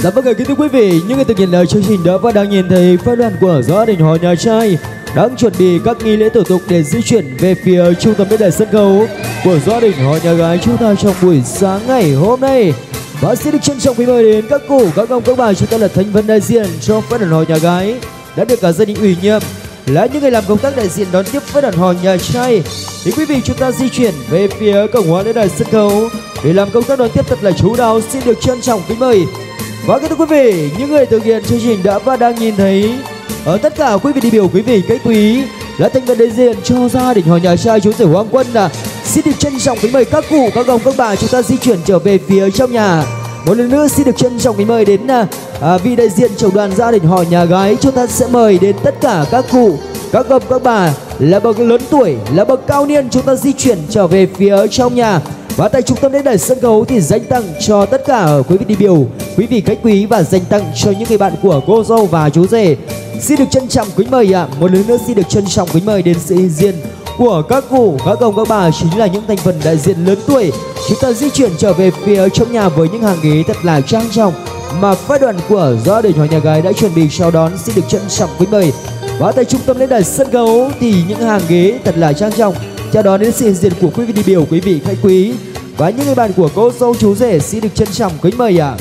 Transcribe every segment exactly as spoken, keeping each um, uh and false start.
Dạ vâng ạ, kính thưa quý vị, những người thực hiện lời chương trình đã và đang nhìn thấy phái đoàn của gia đình họ nhà trai đang chuẩn bị các nghi lễ thủ tục để di chuyển về phía trung tâm lễ đài sân khấu của gia đình họ nhà gái chúng ta trong buổi sáng ngày hôm nay. Và xin được trân trọng kính mời đến các cụ, các ông, các bà chúng ta là thành phần đại diện cho phái đoàn họ nhà gái đã được cả gia đình ủy nhiệm là những người làm công tác đại diện đón tiếp phái đoàn họ nhà trai. Thì quý vị chúng ta di chuyển về phía cổng hóa lễ đài sân khấu để làm công tác đón tiếp thật là chú đáo. Xin được trân trọng kính mời. Và kính thưa quý vị, những người thực hiện chương trình đã và đang nhìn thấy ở tất cả quý vị đại biểu, quý vị khách quý là thành phần đại diện cho gia đình họ nhà trai chú rể Hoàng Quân là xin được trân trọng kính mời các cụ, các ông, các bà chúng ta di chuyển trở về phía trong nhà. Một lần nữa xin được trân trọng kính mời đến à, vị đại diện trưởng đoàn gia đình họ nhà gái. Chúng ta sẽ mời đến tất cả các cụ, các ông, các bà là bậc lớn tuổi, là bậc cao niên chúng ta di chuyển trở về phía trong nhà. Và tại trung tâm lễ đài sân khấu thì dành tặng cho tất cả quý vị đại biểu, quý vị khách quý và dành tặng cho những người bạn của cô dâu và chú rể. Xin được trân trọng kính mời ạ. À. Một lần nữa xin được trân trọng kính mời đến sự hiện diện của các cụ, các ông, các bà chính là những thành phần đại diện lớn tuổi. Chúng ta di chuyển trở về phía trong nhà với những hàng ghế thật là trang trọng mà phái đoàn của gia đình họ nhà gái đã chuẩn bị chào đón. Xin được trân trọng kính mời. Và tại trung tâm lễ đài sân khấu thì những hàng ghế thật là trang trọng chào đón đến sự hiện diện của quý vị đại biểu, quý vị khách quý và những người bạn của cô dâu chú rể. Xin được trân trọng kính mời ạ. À.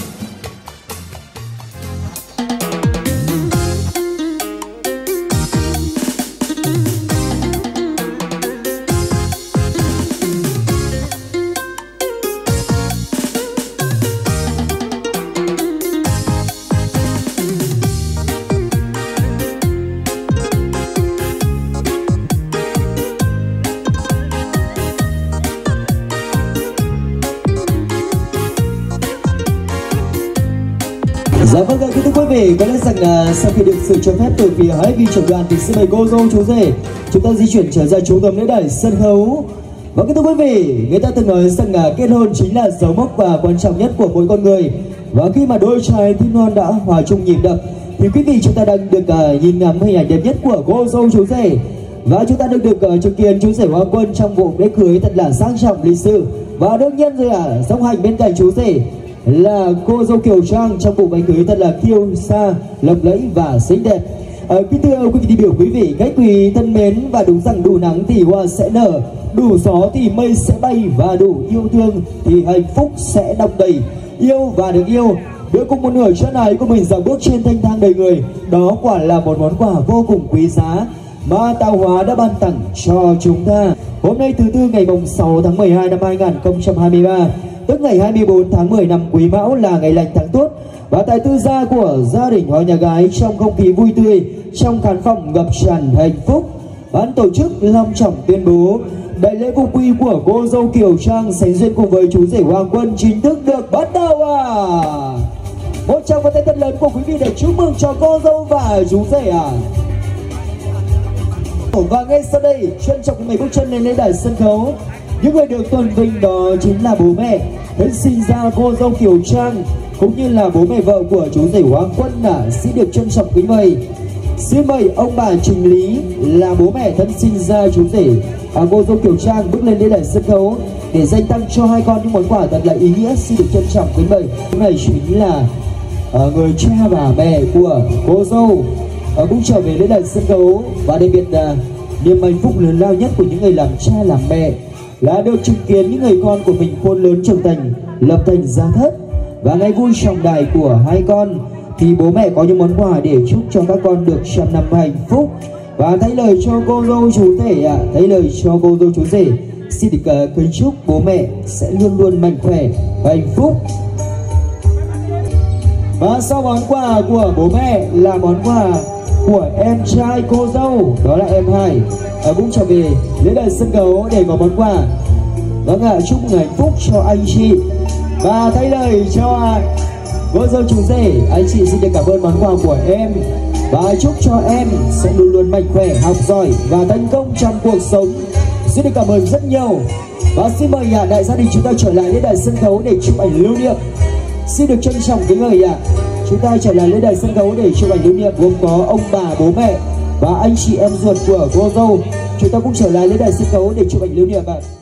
Dạ vâng ạ, kính thưa quý vị, có lẽ rằng là sau khi được sự cho phép từ phía hai vị trưởng đoàn thì xin mời cô dâu chú rể chúng ta di chuyển trở ra trung tâm lễ đài sân khấu. Và kính thưa quý vị, người ta từng nói rằng là kết hôn chính là dấu mốc và quan trọng nhất của mỗi con người. Và khi mà đôi trai thiên non đã hòa chung nhịp đập thì quý vị chúng ta đang được uh, nhìn ngắm hình ảnh đẹp nhất của cô dâu chú rể. Và chúng ta được được uh, chứng kiến chú rể Hoàng Quân trong bộ lễ cưới thật là sang trọng lịch sự. Và đương nhiên rồi ạ, à, song hành bên cạnh chú rể là cô dâu Kiều Trang trong bộ váy cưới thật là kiêu sa, lộng lẫy và xinh đẹp. À, kính thưa quý vị đại biểu, quý vị khách quý thân mến, và đúng rằng đủ nắng thì hoa sẽ nở, đủ gió thì mây sẽ bay, và đủ yêu thương thì hạnh phúc sẽ đong đầy. Yêu và được yêu, đưa cùng một nửa chân ái của mình dạo bước trên thanh thang đời người, đó quả là một món quà vô cùng quý giá mà tạo hóa đã ban tặng cho chúng ta. Hôm nay thứ tư ngày mùng sáu tháng mười hai năm hai nghìn không trăm hai mươi ba, tức ngày hai mươi tư tháng mười năm Quý Mão là ngày lành tháng tốt. Và tại tư gia của gia đình họ nhà gái trong không khí vui tươi, trong khán phòng ngập tràn hạnh phúc, ban tổ chức long trọng tuyên bố đại lễ vô quy của cô dâu Kiều Trang sánh duyên cùng với chú rể Hoàng Quân chính thức được bắt đầu à. Một tràng vỗ tay thật lớn của quý vị để chúc mừng cho cô dâu và chú rể à. Và ngay sau đây trân trọng mấy bước chân lên lễ đài sân khấu. Những người được tôn vinh đó chính là bố mẹ thân sinh ra cô dâu Kiều Trang cũng như là bố mẹ vợ của chú rể Hoàng Quân à. Xin được trân trọng kính mời. Xin mời ông bà Trình Lý là bố mẹ thân sinh ra chú rể à, cô dâu Kiều Trang bước lên lễ đài sân khấu để dành tặng cho hai con những món quà thật là ý nghĩa. Xin được trân trọng kính mời. Hôm nay chính là à, người cha và mẹ của cô dâu à, cũng trở về lễ đài sân khấu. Và đặc biệt là niềm hạnh phúc lớn lao nhất của những người làm cha làm mẹ là được chứng kiến những người con của mình khôn lớn trưởng thành, lập thành gia thất. Và ngày vui trọng đại của hai con thì bố mẹ có những món quà để chúc cho các con được trăm năm hạnh phúc. Và thay lời cho cô dâu chú rể ạ, à, thay lời cho cô dâu chú rể xin được uh, kính chúc bố mẹ sẽ luôn luôn mạnh khỏe và hạnh phúc. Và sau món quà của bố mẹ là món quà của em trai cô dâu, đó là em Hải à, cũng trở về lễ đài sân khấu để có món quà. Vâng ạ, à, chúc mừng hạnh phúc cho anh chị. Và thay lời cho cô dâu chú rể, anh chị xin được cảm ơn món quà của em và chúc cho em sẽ luôn luôn mạnh khỏe, học giỏi và thành công trong cuộc sống. Xin được cảm ơn rất nhiều. Và xin mời à, đại gia đình chúng ta trở lại lễ đài sân khấu để chụp ảnh lưu niệm. Xin được trân trọng kính mời ạ. À. Chúng ta trở lại lễ đài sân khấu để chụp ảnh lưu niệm, gồm có ông bà, bố mẹ và anh chị em ruột của cô dâu. Chúng ta cũng trở lại lễ đài sân khấu để chụp ảnh lưu niệm ạ.